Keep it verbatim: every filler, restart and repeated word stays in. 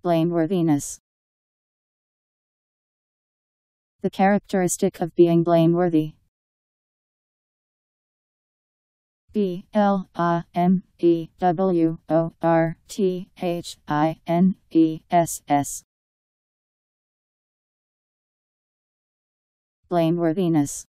Blameworthiness. The characteristic of being blameworthy. B L A M E W O R T H I N E S S. Blameworthiness.